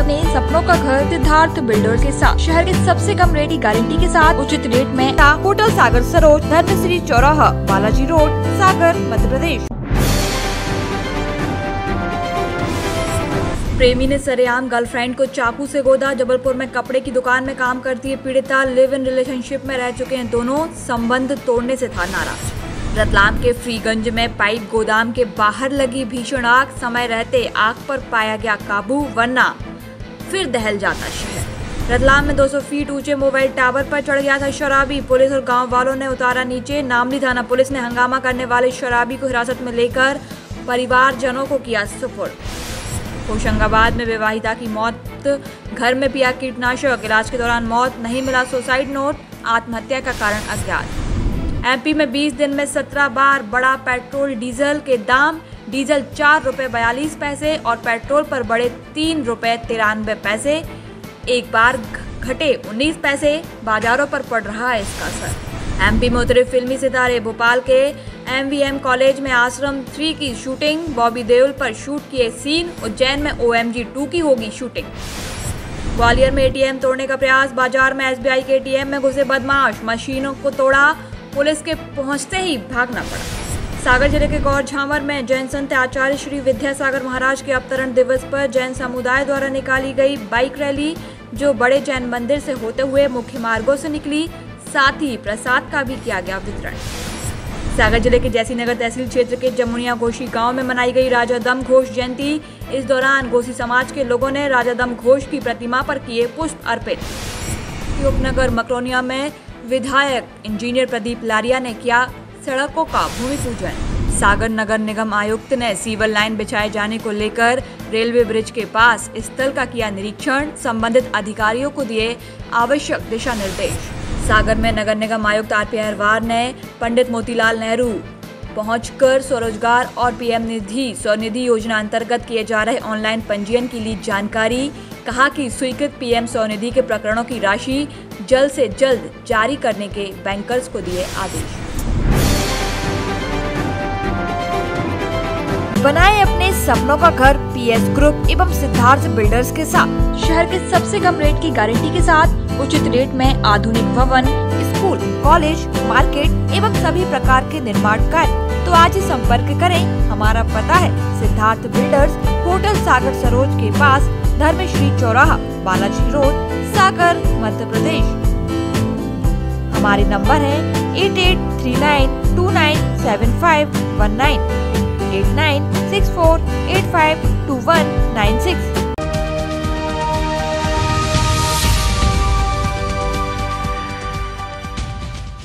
अपने सपनों का घर सिद्धार्थ बिल्डर्स के साथ शहर के सबसे कम रेट की गारंटी के साथ उचित रेट में होटल सागर सरोज, धर्मश्री चौराहा, बालाजी रोड, सागर, मध्य प्रदेश। प्रेमी ने सरेआम गर्लफ्रेंड को चाकू से गोदा। जबलपुर में कपड़े की दुकान में काम करती है पीड़िता। लिव इन रिलेशनशिप में रह चुके हैं दोनों, संबंध तोड़ने से था नाराज। रतलाम के फ्रीगंज में पाइप गोदाम के बाहर लगी भीषण आग। समय रहते आग पर पाया गया काबू, वरना फिर दहल जाता शहर। रतलाम में 200 फीट ऊंचे मोबाइल टावर पर चढ़ गया था शराबी। पुलिस और गांव वालों ने उतारा नीचे। नामली थाना पुलिस ने हंगामा करने वाले शराबी को हिरासत में लेकर परिवारजनों को किया सुपुर्द। होशंगाबाद में विवाहिता की मौत, घर में पिया कीटनाशक, इलाज के दौरान मौत, नहीं मिला सुसाइड नोट, आत्महत्या का कारण अज्ञात। एमपी में 20 दिन में 17 बार बढ़ा पेट्रोल डीजल के दाम। डीजल 4 रुपये 42 पैसे और पेट्रोल पर बढ़े 3 रुपये 93 पैसे। एक बार घटे 19 पैसे। बाजारों पर पड़ रहा है इसका असर। एमपी में उतरे फिल्मी सितारे। भोपाल के MVM कॉलेज में आश्रम 3 की शूटिंग। बॉबी देओल पर शूट किए सीन। उज्जैन में OMG 2 की होगी शूटिंग। ग्वालियर में ATM तोड़ने का प्रयास। बाजार में SBI के ATM में घुसे बदमाश, मशीनों को तोड़ा। पुलिस के पहुंचते ही भागना पड़ा। सागर जिले के गौर झांवर में जैन संत आचार्य श्री विद्यासागर महाराज के अवतरण दिवस पर जैन समुदाय द्वारा निकाली गई बाइक रैली, जो बड़े जैन मंदिर से होते हुए मुख्य मार्गों से निकली। साथ ही प्रसाद का भी किया गया वितरण। सागर जिले के जैसीनगर तहसील क्षेत्र के जमुनिया घोषी गांव में मनाई गई राजा दम घोष जयंती। इस दौरान घोषी समाज के लोगों ने राजा दम घोष की प्रतिमा पर किए पुष्प अर्पित। उपनगर मकरोनिया में विधायक इंजीनियर प्रदीप लारिया ने किया सड़कों का भूमि पूजन। सागर नगर निगम आयुक्त ने सीवर लाइन बिछाए जाने को लेकर रेलवे ब्रिज के पास स्थल का किया निरीक्षण। संबंधित अधिकारियों को दिए आवश्यक दिशा निर्देश। सागर में नगर निगम आयुक्त RP अहिरवार ने पंडित मोतीलाल नेहरू पहुंचकर स्वरोजगार और PM निधि स्वनिधि योजना अंतर्गत किए जा रहे ऑनलाइन पंजीयन की ली जानकारी। कहा कि स्वीकृत PM स्वनिधि के प्रकरणों की राशि जल्द से जल्द जारी करने के बैंकर्स को दिए आदेश। बनाएं अपने सपनों का घर PS ग्रुप एवं सिद्धार्थ बिल्डर्स के साथ। शहर के सबसे कम रेट की गारंटी के साथ उचित रेट में आधुनिक भवन, स्कूल, कॉलेज, मार्केट एवं सभी प्रकार के निर्माण कार्य। तो आज ही संपर्क करें। हमारा पता है सिद्धार्थ बिल्डर्स, होटल सागर सरोज के पास, धर्मश्री चौराहा, बालाजी रोड, सागर, मध्य प्रदेश। हमारे नंबर है 8839297519, 8964852196।